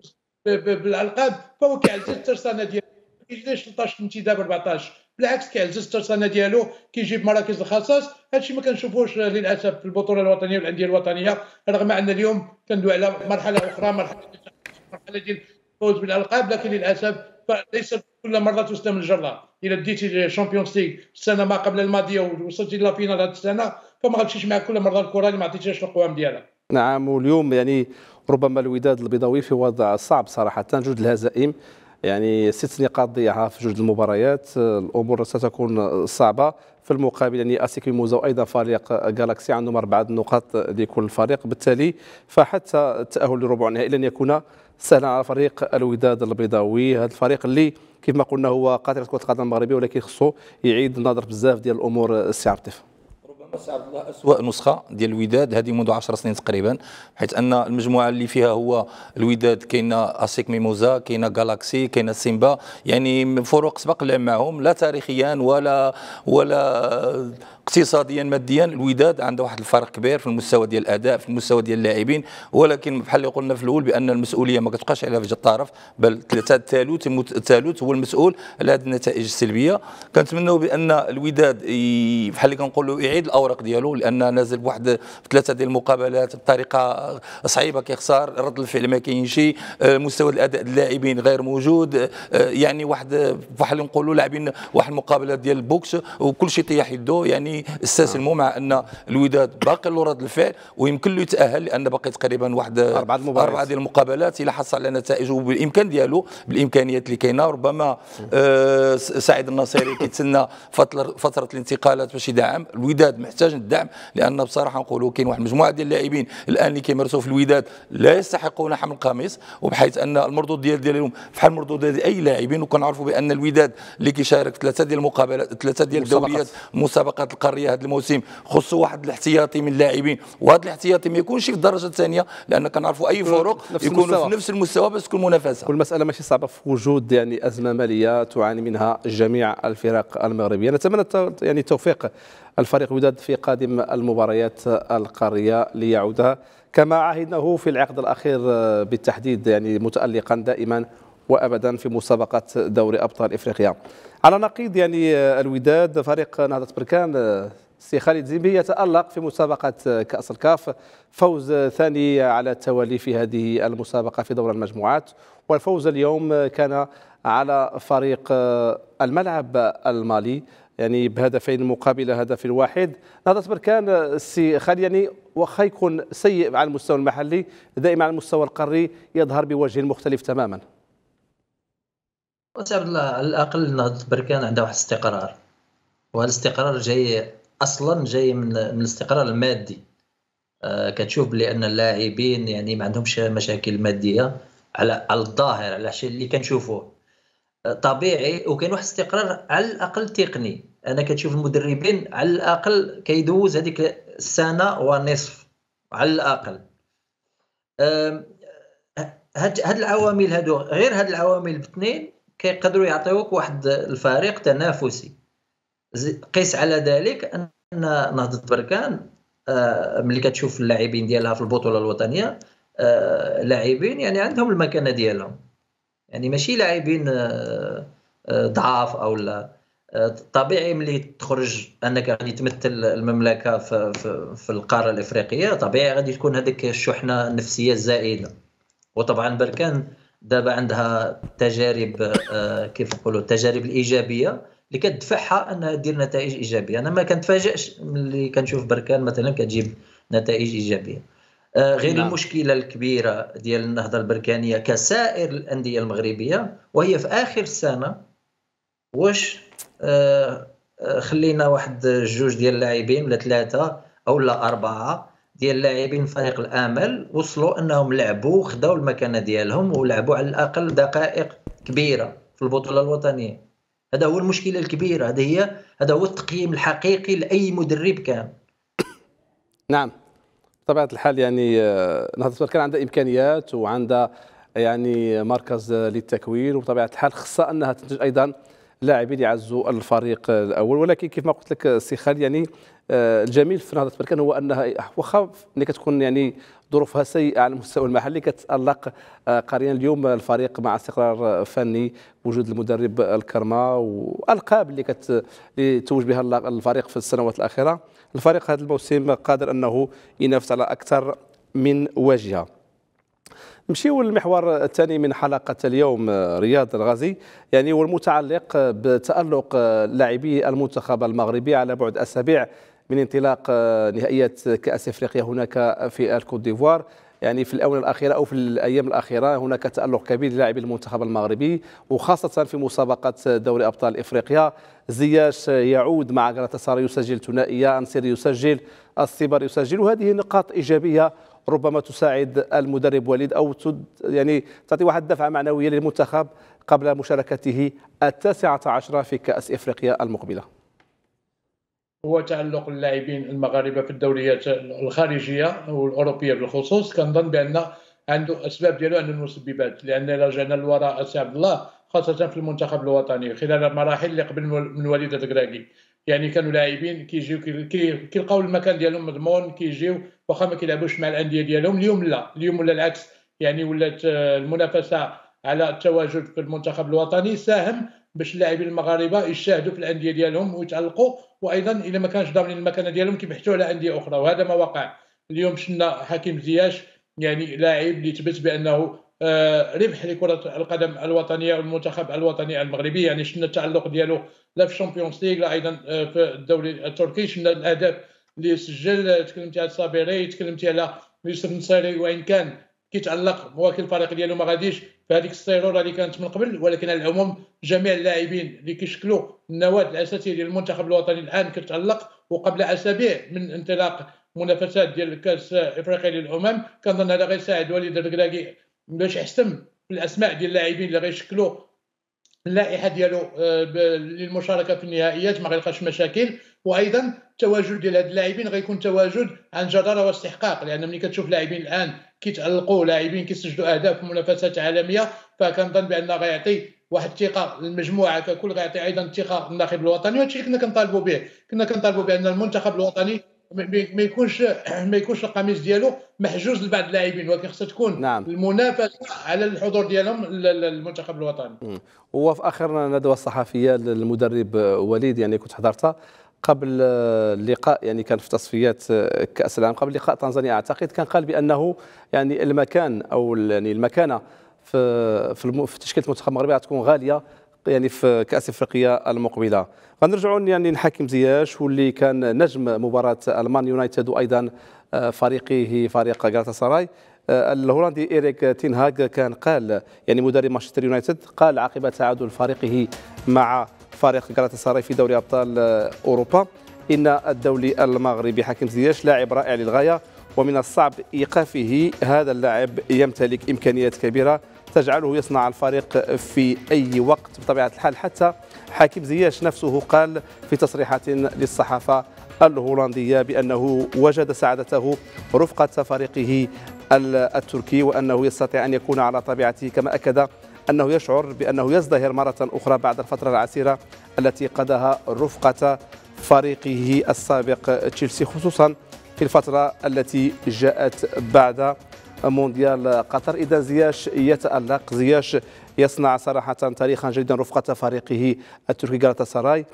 بالالقاب فهو كيعزز الترسانه ديالو، ما كيجيش ثلاثطاش انتداب أربعطاش، بالعكس كيعزز الترسانه ديالو، كيجيب مراكز الخصاص. هادشي ما كنشوفوش للاسف في البطوله الوطنيه والانديه الوطنيه، رغم ان اليوم كندوي على مرحله اخرى، مرحله مرحله ديال الفوز بالالقاب، لكن للاسف فليس كل مره تسلم الجره. الا ديتي الشامبيونز ليغ السنه ما قبل الماضيه ووصلتي لا فينال هذه السنه فما غتمشيش معك كل مره الكره اللي ما عطيتيهاش القوام ديالها. نعم. واليوم يعني ربما الوداد البيضاوي في وضع صعب صراحه، جوج الهزائم، يعني ست نقاط ضيعها في جوج المباريات، الامور ستكون صعبه. في المقابل يعني اسيك ميموزا وايضا فريق جالاكسي عندهم اربعه نقاط لكل فريق، بالتالي فحتى التاهل لربع النهائي لن يكون سهلا على فريق الوداد البيضاوي. هذا الفريق اللي كيف ما قلنا هو قاطره كره القدم المغربيه، ولكن خصو يعيد النظر بزاف ديال الامور. السي عبد سي عبد الله أسوأ نسخة ديال الوداد هذه منذ عشر سنين تقريبا، حيث أن المجموعة اللي فيها هو الوداد كاينة أسيك ميموزا، كاينة جالاكسي، كاينة سيمبا، يعني فروق سبق اللعب معهم لا تاريخيا ولا ولا اقتصاديا ماديا. الوداد عنده واحد الفرق كبير في المستوى ديال الاداء، في المستوى ديال اللاعبين، ولكن بحال اللي قلنا في الاول بان المسؤوليه ما كتبقاش على وجه الطرف، بل الثالث الثالث هو المسؤول على هذه النتائج السلبيه. كنتمنوا بان الوداد بحال اللي كنقولوا يعيد الاوراق ديالو، لان نازل بواحد ثلاثه ديال المقابلات بطريقه صعيبه كيخسر، رد الفعل ما كاينش، مستوى الاداء ديال اللاعبين غير موجود، يعني واحد بحال اللي نقولوا لاعبين واحد المقابلات ديال البوكس وكل شيء طيح يدو. يعني استسلموا مع ان الوداد باقي له رد الفعل ويمكن له يتاهل، لان باقي تقريبا واحد اربعه اربعه ديال المقابلات الى حصل على نتائج بالامكان ديالو بالامكانيات اللي كاينه. ربما آه سعيد الناصري كيتسنى فتره فتره الانتقالات باش يدعم الوداد، محتاج الدعم، لان بصراحه نقولوا كاين واحد المجموعه ديال اللاعبين الان اللي كيمارسوا في الوداد لا يستحقون حمل القميص، وبحيث ان المردود ديال ديالهم بحال المردود ديال اي لاعبين. وكنعرفوا بان الوداد اللي كيشارك في ثلاثه ديال المقابلات ثلاثه ديال الدوريات المسابقات القاريه هذا الموسم خصو واحد الاحتياطي من اللاعبين، وهذا الاحتياطي ما يكونش في الدرجه الثانيه، لان كنعرفوا اي فرق يكونوا في نفس المستوى باش تكون منافسه. والمساله ماشي صعبه في وجود يعني ازمه ماليه تعاني منها جميع الفرق المغربيه. نتمنى يعني توفيق الفريق الوداد في قادم المباريات القاريه ليعود كما عهدناه في العقد الاخير بالتحديد، يعني متالقا دائما وأبدا في مسابقة دوري أبطال إفريقيا. على نقيض يعني الوداد، فريق نهضة بركان سي خالد زيمبي يتألق في مسابقة كأس الكاف، فوز ثاني على التوالي في هذه المسابقة في دور المجموعات، والفوز اليوم كان على فريق الملعب المالي يعني بهدفين مقابل هدف واحد. نهضة بركان سي خالد يعني واخا يكون سيء على المستوى المحلي، دائما على المستوى القاري يظهر بوجه مختلف تماما. وسام الله، على الاقل نهضة بركان عندها واحد الاستقرار، وهذا الاستقرار جاي اصلا جاي من من الاستقرار المادي. آه كتشوف بلي ان اللاعبين يعني ما عندهمش مشاكل ماديه على على الظاهر، على الشيء اللي كنشوفوه آه طبيعي، وكاين واحد الاستقرار على الاقل تقني. انا كتشوف المدربين على الاقل كيدوز هذيك السنه ونصف على الاقل. آه هاد هاد العوامل هادو، غير هاد العوامل باثنين كيقدروا يعطيوك واحد الفريق تنافسي. قيس على ذلك ان نهضة بركان آه ملي كتشوف اللاعبين ديالها في البطوله الوطنيه، آه لاعبين يعني عندهم المكانه ديالهم، يعني ماشي لاعبين آه آه ضعاف او لا. آه طبيعي ملي تخرج انك غادي تمثل المملكه في, في, في القاره الافريقيه، طبيعي غادي تكون هذيك الشحنه النفسيه الزائده. وطبعا بركان دابا عندها تجارب آه كيف نقولوا التجارب الايجابيه اللي كتدفعها انها دير نتائج ايجابيه. انا ما كنتفاجئش ملي كنشوف بركان مثلا كتجيب نتائج ايجابيه. آه غير نعم. المشكله الكبيره ديال النهضه البركانيه كسائر الانديه المغربيه، وهي في اخر سنه واش آه خلينا واحد جوج ديال اللاعبين ولا ثلاثه او لا اربعه ديال اللاعبين فريق الامل وصلوا انهم لعبوا خداو المكانه ديالهم ولعبوا على الاقل دقائق كبيره في البطوله الوطنيه. هذا هو المشكله الكبيره، هذا هي هذا هو التقييم الحقيقي لاي مدرب كان. نعم بطبيعه الحال يعني نهضة بركان عندها امكانيات وعندها يعني مركز للتكوين، وبطبيعه الحال خصها انها تنتج ايضا لاعبين يعزوا الفريق الاول. ولكن كيف ما قلت لك سي خالد يعني الجميل في نهضة بركان هو انها واخا ملي كتكون يعني ظروفها سيئه على المستوى المحلي كتألق قاريا. اليوم الفريق مع استقرار فني، وجود المدرب الكرمه والالقاب اللي كتوج بها الفريق في السنوات الاخيره، الفريق هذا الموسم قادر انه ينافس على اكثر من واجهه. نمشيو للمحور الثاني من حلقة اليوم، رياض الغازي يعني والمتعلق بتألق لاعبي المنتخب المغربي على بعد أسابيع من انطلاق نهائيات كأس افريقيا هناك في الكوت ديفوار. يعني في الآونة الأخيرة أو في الأيام الأخيرة هناك تألق كبير للاعبي المنتخب المغربي، وخاصة في مسابقة دوري أبطال إفريقيا. زياش يعود مع غلطاسراي يسجل ثنائية، أنصير يسجل، السيبر يسجل، وهذه نقاط إيجابية ربما تساعد المدرب وليد أو يعني تعطي واحد دفعة معنوية للمنتخب قبل مشاركته التاسعة عشرة في كأس إفريقيا المقبلة. هو تعلق اللاعبين المغاربه في الدوريات الخارجيه والاوروبيه بالخصوص، كنظن بان عنده اسباب ديالو، عنده المسببات. لان الا رجعنا للوراء سي عبد الله، خاصه في المنتخب الوطني خلال المراحل اللي قبل من وليد الدكراكي، يعني كانوا لاعبين كيجيو كيلقاو المكان ديالهم مضمون، كيجيو واخا ما كيلعبوش مع الانديه ديالهم. اليوم لا، اليوم ولا العكس، يعني ولات المنافسه على التواجد في المنتخب الوطني ساهم باش اللاعبين المغاربه يشاهدوا في الانديه ديالهم ويتالقوا، وايضا اذا ما كانش ضامنين المكانه ديالهم كيبحثوا على انديه اخرى، وهذا ما وقع. اليوم شفنا حكيم زياش يعني لاعب اللي تبت بانه ربح لكره القدم الوطنيه والمنتخب الوطني المغربي. يعني شفنا التالق ديالو لا في الشامبيونز ليغ لا ايضا في الدوري التركي. شفنا الاهداف اللي سجل، تكلمتي على الصابيري، تكلمتي على يوسف النصيري، وان كان كيتعلق مواكب الفريق ديالو ما غاديش في هذيك السيروره اللي كانت من قبل، ولكن على العموم جميع اللاعبين اللي كيشكلوا النواه الاساسيه ديال المنتخب الوطني الان كتعلق. وقبل اسابيع من انطلاق منافسات ديال كاس افريقيا للامم، كنظن هذا غيساعد وليد الركراكي باش يحسم في الاسماء ديال اللاعبين اللي غيشكلوا اللائحه ديالو للمشاركه في النهائيات، ما غيلقاش مشاكل. وايضا التواجد ديال هاد اللاعبين غيكون تواجد عن جداره واستحقاق، لان ملي كتشوف لاعبين الان كيتالقوا، لاعبين كيسجلوا اهداف في منافسات عالميه، فكنظن بان غيعطي واحد الثقه للمجموعه ككل، غيعطي ايضا الثقه للناخب الوطني. وهادشي اللي كنا كنطالبوا به، كنا كنطالبوا بان المنتخب الوطني ما يكونش ما يكونش القميص ديالو محجوز لبعض اللاعبين، ولكن خصها تكون نعم. المنافسه على الحضور ديالهم للمنتخب الوطني. هو في اخر ندوه الصحفيه للمدرب وليد يعني كنت حضرتها قبل اللقاء، يعني كان في تصفيات كاس العالم قبل لقاء تنزانيا اعتقد، كان قال بانه يعني المكان او يعني المكانه في في, في تشكيله المنتخب المغربي غتكون غاليه يعني في كاس افريقيا المقبله. غنرجعوا يعني لحكيم زياش واللي كان نجم مباراه المان يونايتد وايضا فريقه فريق غالاتا سراي. الهولندي إيريك تين هاغ كان قال يعني مدرب مانشستر يونايتد قال عقب تعادل فريقه مع فريق غالاتا سراي في دوري ابطال اوروبا ان الدولي المغربي حكيم زياش لاعب رائع للغايه، ومن الصعب ايقافه. هذا اللاعب يمتلك امكانيات كبيره تجعله يصنع الفريق في اي وقت بطبيعه الحال. حتى حكيم زياش نفسه قال في تصريحات للصحافه الهولنديه بانه وجد سعادته رفقه فريقه التركي وانه يستطيع ان يكون على طبيعته، كما اكد انه يشعر بانه يزدهر مره اخرى بعد الفتره العسيره التي قضاها رفقه فريقه السابق تشيلسي، خصوصا في الفتره التي جاءت بعد مونديال قطر. إذا زياش يتألق، زياش يصنع صراحة تاريخا جيدا رفقة فريقه التركي غالاتا سراي.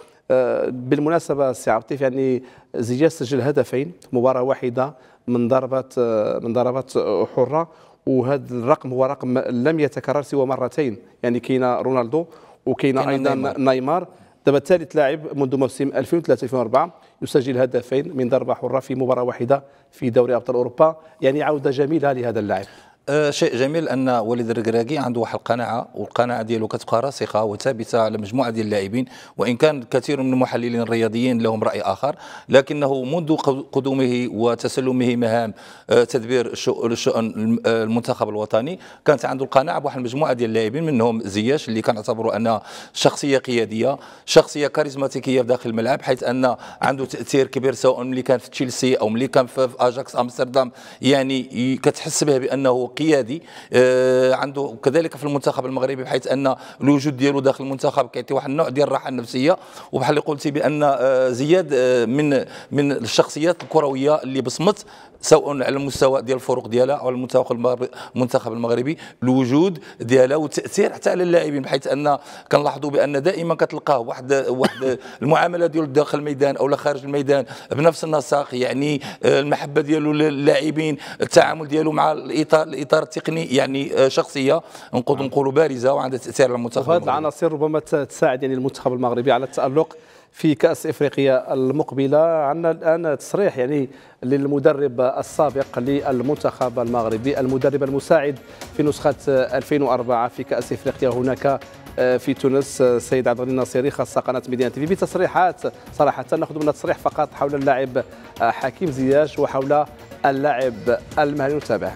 بالمناسبة سي عبد يعني زياش سجل هدفين مباراة واحدة من ضربات من ضربات حرة، وهذا الرقم هو رقم لم يتكرر سوى مرتين، يعني كاين رونالدو وكاين أيضا نيمار, نيمار. دابا ثالث لاعب منذ موسم ألفين وثلاثة ألفين وأربعة يسجل هدفين من ضربة حرة في مباراة واحدة في دوري أبطال أوروبا، يعني عودة جميلة لهذا اللاعب. أه شيء جميل ان وليد الركراكي عنده واحد القناعه، والقناعه ديالو كتبقى راسخه وثابته على مجموعه ديال اللاعبين، وان كان كثير من المحللين الرياضيين لهم راي اخر، لكنه منذ قدومه وتسلمه مهام تدبير الشؤون المنتخب الوطني كانت عنده القناعه بواحد المجموعه ديال اللاعبين، منهم زياش اللي كنعتبروا انه شخصيه قياديه، شخصيه كاريزماتيكيه في داخل الملعب، حيث ان عنده تاثير كبير سواء ملي كان في تشيلسي او ملي كان في اجاكس امستردام، يعني كتحس به بانه قيادي. آه عنده كذلك في المنتخب المغربي، بحيث ان الوجود ديالو داخل المنتخب كيعطي واحد النوع ديال الراحه النفسيه، وبحال اللي قلتي بان آه زياد آه من من الشخصيات الكرويه اللي بصمت سواء على المستوى ديال الفروق ديالها او على المنتخب المغربي، الوجود ديالها والتاثير حتى على اللاعبين، بحيث ان كنلاحظوا بان دائما كتلقاه واحد واحد المعامله ديالو داخل الميدان او خارج الميدان بنفس النسق، يعني المحبه ديالو للاعبين، التعامل ديالو مع الاطار الاطار التقني، يعني شخصيه نقدر نقولوا بارزه وعندها تاثير على المنتخب المغربي. وهذه العناصر ربما تساعد يعني المنتخب المغربي على التألق في كأس إفريقيا المقبلة. عندنا الآن تصريح يعني للمدرب السابق للمنتخب المغربي، المدرب المساعد في نسخة ألفين وأربعة في كأس إفريقيا هناك في تونس، سيد عبد الغني الناصري، خاصة قناة ميديان تي في، بتصريحات صراحة نأخذ منها تصريح فقط حول اللاعب حكيم زياش وحول اللاعب المهري. نتابع.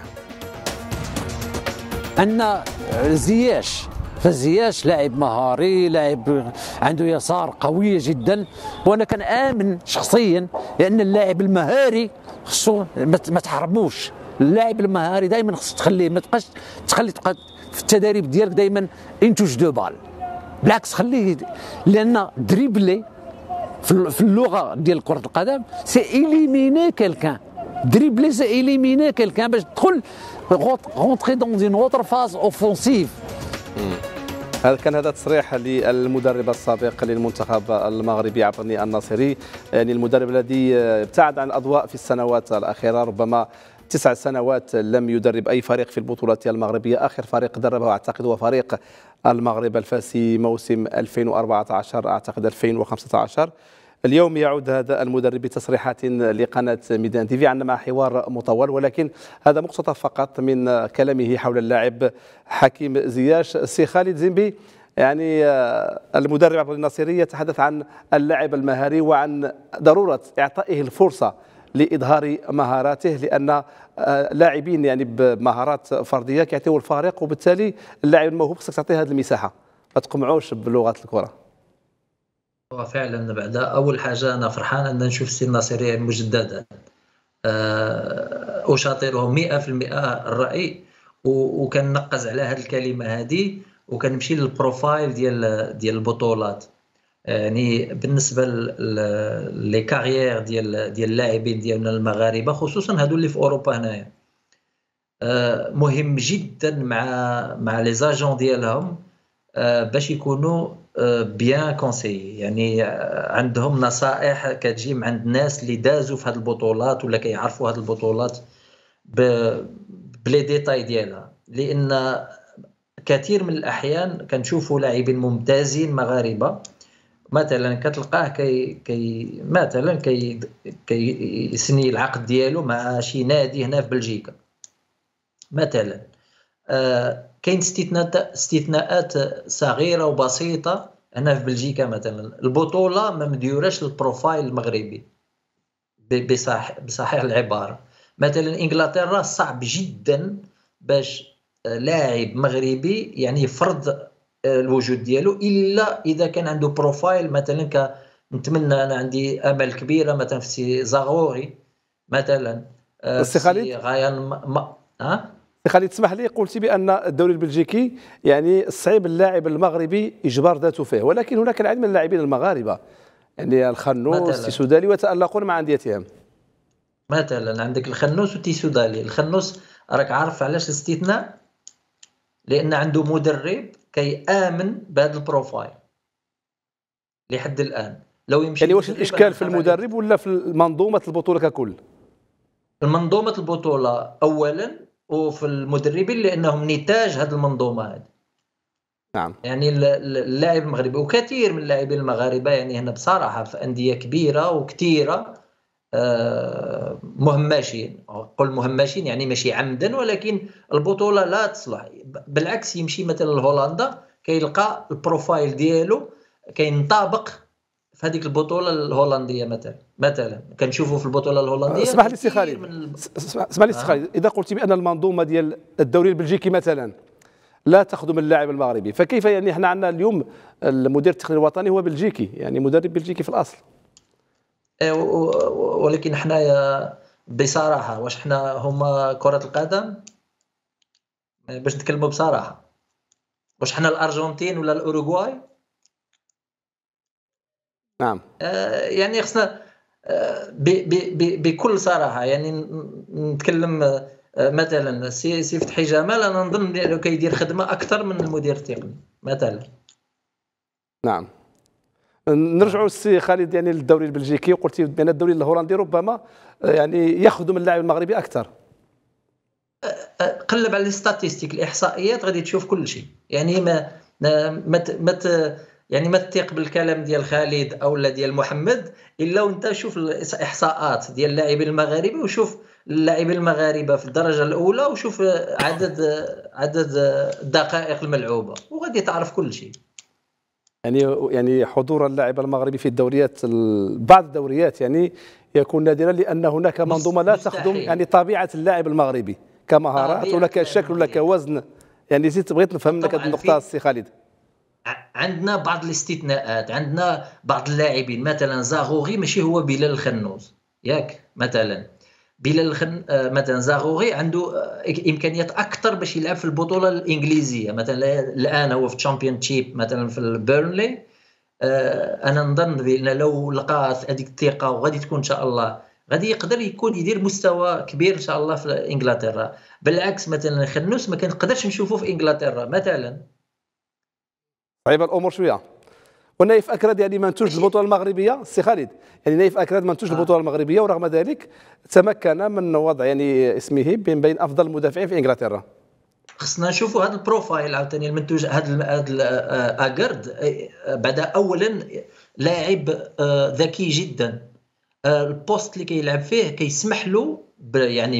أن زياش فزياش لاعب مهاري، لاعب عنده يسار قويه جدا، وانا كان امن شخصيا لان اللاعب المهاري خصو ما تحرموش. اللاعب المهاري دائما خصك تخليه، ما تبقاش تخلي تبقى في التدريب ديالك دائما انتوش دو بال، بالعكس خليه، لان دريبلي في اللغه ديال كره القدم سي إليميني كيلكان، دريبلي سي إليميني كيلكان باش تدخل رونتري دون اون اوتر فاز اوفونسيف. هذا كان هذا تصريح للمدرب السابق للمنتخب المغربي عبد الغني الناصري، يعني المدرب الذي ابتعد عن الأضواء في السنوات الأخيرة، ربما تسع سنوات لم يدرب أي فريق في البطولات المغربية. آخر فريق دربه أعتقد هو فريق المغرب الفاسي موسم ألفين وأربعة عشر أعتقد ألفين وخمسة عشر. اليوم يعود هذا المدرب بتصريحات لقناة ميدان تي في. عندنا مع حوار مطول، ولكن هذا مقتطف فقط من كلامه حول اللاعب حكيم زياش. سي خالد زنبي، يعني المدرب عبد الناصري يتحدث عن اللاعب المهاري وعن ضرورة إعطائه الفرصة لإظهار مهاراته، لأن لاعبين يعني بمهارات فردية كيعطيو الفارق، وبالتالي اللاعب الموهوب خصك تعطيه هذه المساحة، ما تقمعوش بلغة الكرة. وفعلا بعد اول حاجه انا فرحان ان نشوف السي الناصري مجددا، اشاطره مئة بالمئة الراي، وكننقز على هذه الكلمه هذه، وكنمشي للبروفايل ديال ديال البطولات. يعني بالنسبه لي كارير ديال ديال اللاعبين ديالنا المغاربه خصوصا هادو اللي في اوروبا هنايا، مهم جدا مع مع لي زاجون ديالهم باش يكونوا بيان كونسيي، يعني عندهم نصائح كتجي من عند الناس اللي دازوا في هاد البطولات ولا كيعرفوا هاد البطولات بلي ديتاي ديالها. لان كثير من الاحيان كنشوفوا لاعبين ممتازين مغاربه مثلا كتلقاه كي كي مثلا كي كيسني العقد ديالو مع شي نادي هنا في بلجيكا مثلا. آه كاين استثناءات استثناءات صغيره وبسيطه هنا في بلجيكا مثلا، البطوله ما مديوراش البروفايل المغربي بصح بصحيح العباره. مثلا انجلترا صعب جدا باش لاعب مغربي يعني يفرض الوجود ديالو الا اذا كان عنده بروفايل مثلا ك نتمنى، انا عندي امل كبيره مثلا في سي زاغوري مثلا، سي خالد غايان ما... ها سي خالد تسمح لي، قلت بان الدوري البلجيكي يعني صعيب اللاعب المغربي اجبار ذاته فيه، ولكن هناك العديد من اللاعبين المغاربه يعني الخنوس تيسودالي وتألقون مع انديتهم. مثلا عندك الخنوس وتيسودالي. الخنوس راك عارف علاش الاستثناء؟ لان عنده مدرب كيامن بهذا البروفايل لحد الان. لو يمشي يعني واش الاشكال في المدرب ولا في منظومه البطوله ككل؟ منظومه البطوله اولا وفي المدربين لانهم نتاج هذه المنظومه هذه. نعم. يعني اللاعب المغربي وكثير من اللاعبين المغاربه يعني هنا بصراحه في انديه كبيره وكثيره مهمشين، قل مهمشين يعني ماشي عمدا، ولكن البطوله لا تصلح. بالعكس يمشي مثلا لهولندا كيلقى البروفايل ديالو كينطابق في هذيك البطوله الهولنديه مثلا مثلا كنشوفوا في البطوله الهولنديه. اسمح لي سي خالد، اسمح لي سي خالد، اذا قلت بان المنظومه ديال الدوري البلجيكي مثلا لا تخدم اللاعب المغربي، فكيف يعني احنا عندنا اليوم المدير التقني الوطني هو بلجيكي، يعني مدرب بلجيكي في الاصل. ولكن حنايا بصراحه واش حنا هما كره القدم؟ باش نتكلموا بصراحه، واش حنا الارجنتين ولا الاوروغواي؟ نعم. آه يعني خصنا آه بكل صراحه يعني نتكلم. آه مثلا سي سي فتحي جمال انا نظن انه كيدير خدمه اكثر من المدير التقني مثلا. نعم. نرجعوا السي خالد يعني للدوري البلجيكي، وقلتي بان الدوري الهولندي ربما يعني يخدم اللاعب المغربي اكثر. قلب على الاستاتيستيك الاحصائيات غادي تشوف كل شيء. يعني ما ما ما يعني ما تثق بالكلام ديال خالد او لا ديال محمد الا وانت شوف الاحصاءات ديال اللاعبين المغاربه وشوف اللاعبين المغاربه في الدرجه الاولى وشوف عدد عدد الدقائق الملعوبه وغادي تعرف كل شيء. يعني يعني حضور اللاعب المغربي في الدوريات بعض الدوريات يعني يكون نادرا لان هناك منظومه لا تخدم يعني طبيعه اللاعب المغربي كمهارات ولا كشكل ولا كوزن. يعني زيد بغيت نفهم منك هذه النقطه السي خالد. عندنا بعض الاستثناءات، عندنا بعض اللاعبين مثلا زاغوغي ماشي هو بلال الخنوس ياك مثلا. بلال الخن مثلا زاغوغي عنده امكانيات اكثر باش يلعب في البطوله الانجليزيه مثلا. الان هو في تشامبيون شيب مثلا في البيرنلي. انا نظن بان لو لقى هذيك الثقه وغادي تكون ان شاء الله غادي يقدر يكون يدير مستوى كبير ان شاء الله في انجلترا. بالعكس مثلا الخنوس ما كنقدرش نشوفه في انجلترا مثلا. صعيبه الامور شويه. ونايف اكراد يعني منتوج البطوله المغربيه سي خالد، يعني نايف اكراد منتوج آه. البطوله المغربيه ورغم ذلك تمكن من وضع يعني اسمه بين بين افضل المدافعين في انجلترا. خصنا نشوفوا هذا البروفايل عاوتاني المنتوج. هذا هذا اكرد بعد اولا لاعب ذكي جدا. البوست اللي كيلعب فيه كيسمح له يعني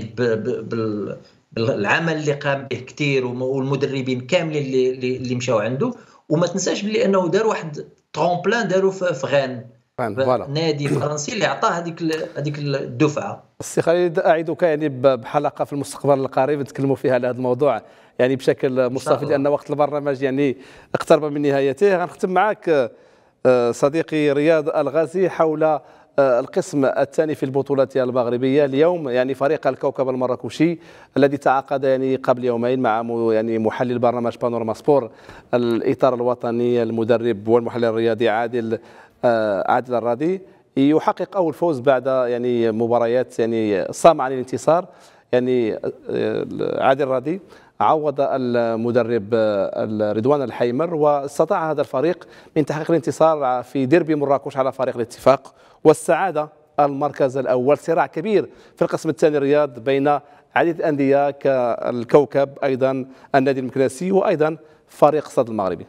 بالعمل اللي قام به كثير والمدربين كاملين اللي اللي مشاو عنده. وما تنساش بلي انه دار واحد ترومبلان داروا في غان نادي فرنسي اللي عطاه هذيك هذيك الدفعه. السي خالد اعدك يعني بحلقه في المستقبل القريب نتكلموا فيها على هذا الموضوع يعني بشكل مستفيض لان وقت البرنامج يعني اقترب من نهايته. غنختم معك صديقي رياض الغازي حول القسم الثاني في البطولة المغربية اليوم، يعني فريق الكوكب المراكشي الذي تعاقد يعني قبل يومين مع يعني محلل برنامج بانوراما سبور الإطار الوطني المدرب والمحلل الرياضي عادل عادل الرادي، يحقق أول فوز بعد يعني مباريات يعني صام عن الانتصار. يعني عادل الرادي عوض المدرب رضوان الحيمر، واستطاع هذا الفريق من تحقيق الانتصار في ديربي مراكش على فريق الاتفاق والسعادة المركز الأول. صراع كبير في القسم الثاني الرياض بين عديد الأندية كالكوكب، أيضا النادي المكناسي، وأيضا فريق الصاد المغربي.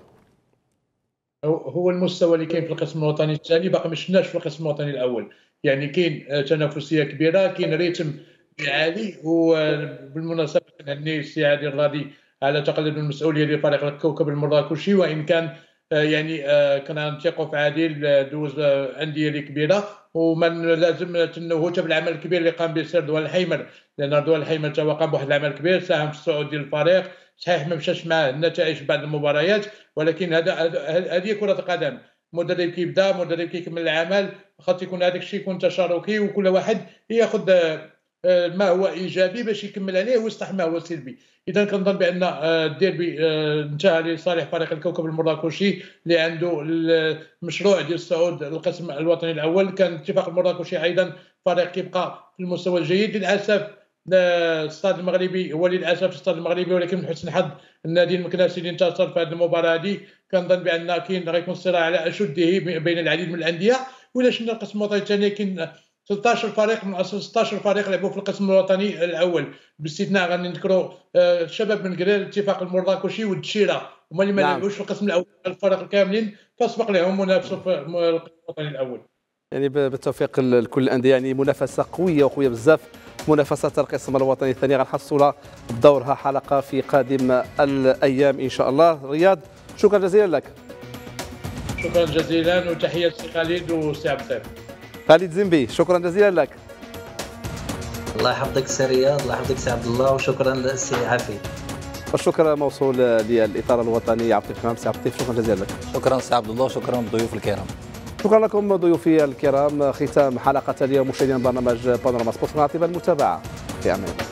هو المستوى اللي كاين في القسم الوطني الثاني باقي ما شفناش في القسم الوطني الأول، يعني كاين تنافسية كبيرة، كاين ريتم عالي. وبالمناسبه كنهني السي عادل الرادي على تقليد المسؤوليه لفريق الكوكب المراكشي، وان كان يعني كنثقوا في عادل دوز انديه اللي كبيره، ومن لازم تنوهوا حتى بالعمل الكبير اللي قام به السير رضوان الحيمر، لان رضوان الحيمر تا قام بواحد العمل كبير، ساهم في الصعود ديال الفريق. صحيح ما مشاش معاه النتائج بعد المباريات، ولكن هذا هذه كره القدم، مدرب كيبدا مدرب كيكمل العمل، خاص يكون هذاك الشيء يكون تشاركي، وكل واحد ياخذ ما هو ايجابي باش يكمل عليه ويصلح ما هو سلبي. اذا كنظن بان الديربي انتهى لصالح فريق الكوكب المراكشي اللي عنده المشروع ديال الصعود للقسم الوطني الاول. كان الاتفاق المراكشي ايضا فريق كيبقى في المستوى الجيد. للاسف الصاد المغربي هو للاسف الصاد المغربي، ولكن من حسن حظ النادي المكناسي اللي انتصر في هذه المباراه هذه. كنظن بان كاين غيكون صراع على اشده بين العديد من الانديه. ولا شفنا القسم الوطني الثاني كاين ستة عشر فريق من اصل ستة عشر فريق لعبوا في القسم الوطني الاول، باستثناء غادي نذكروا الشباب من قرير الاتفاق المراكشي والدشيره، هما اللي ما نعم. لعبوش في القسم الاول. الفريق الكاملين فسبق لهم منافسه في القسم الوطني الاول. يعني بالتوفيق لكل الانديه، يعني منافسه قويه وقويه بزاف. منافسه القسم الوطني الثاني غنحصلوا بدورها حلقه في قادم الايام ان شاء الله. رياض، شكرا جزيلا لك. شكرا جزيلا، وتحيه السي خالد والسي عبد الطيب. خالد زنبي، شكرا جزيلا لك. الله يحفظك السي رياض، الله يحفظك السي عبد الله، وشكرا للسي عافي. والشكر موصول للاطار الوطني عبد الحمام. سي عبد اللطيف، شكرا جزيلا لك. شكرا سي عبد الله، وشكرا للضيوف الكرام. شكرا لكم ضيوفي الكرام. ختام حلقه اليوم مشاهدينا برنامج بانوراما سبورت، نعطيب المتابعه في امان الله.